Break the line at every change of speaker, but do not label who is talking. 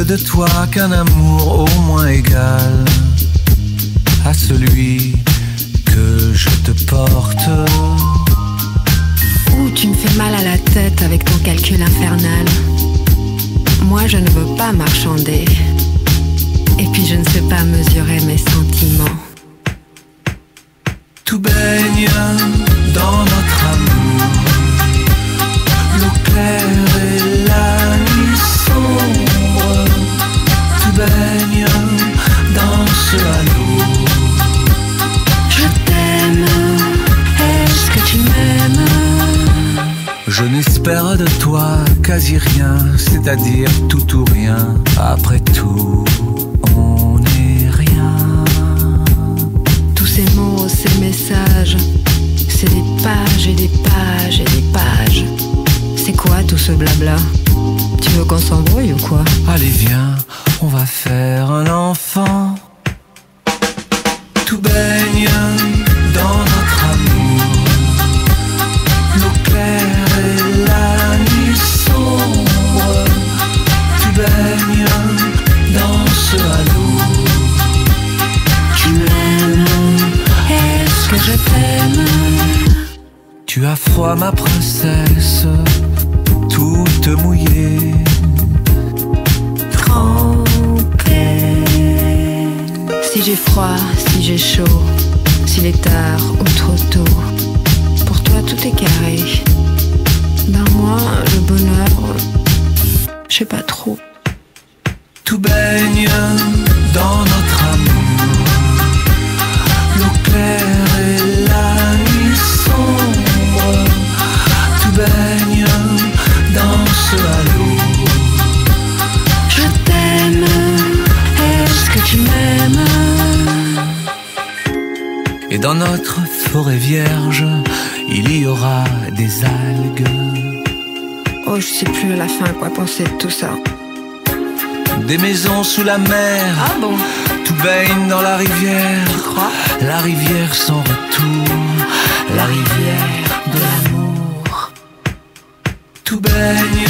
de toi qu'un amour au moins égal à celui que je te porte.
Ouh, tu me fais mal à la tête avec ton calcul infernal. Moi je ne veux pas marchander. Et puis je ne sais pas mesurer mes sentiments.
Tout baigne dans notre amour, l'eau claire et la nuit sombre. Tout baigne dans ce halo.
Je t'aime, est-ce que tu m'aimes?
Je n'espère de toi quasi rien, c'est-à-dire tout ou rien. Après tout, on n'est rien.
Tous ces mots, ces messages, c'est des pages et des pages et des pages. C'est quoi tout ce blabla? Tu veux qu'on s'embrouille ou quoi?
Allez viens, on va faire un enfant. Tout baigne dans notre amour, l'eau claire et la nuit sombre. Tu baignes dans ce halo.
Tu m'aimes, est-ce que je t'aime?
Tu as froid ma princesse, toute mouillée.
Trempée. Si j'ai froid, si j'ai chaud, s'il est tard ou trop tôt, pour toi tout est carré. Ben moi, le bonheur, je sais pas trop.
Tout baigne dans notre amour, l'eau claire et la nuit sombre. Tout baigne dans ce halo.
Je t'aime, est-ce que tu m'aimes?
Et dans notre forêt vierge, il y aura des algues.
Oh, je sais plus à la fin quoi penser de tout ça.
Des maisons sous la mer.
Ah bon?
Tout baigne dans la rivière.
Tu crois?
La rivière sans retour. La rivière de l'amour. Tout baigne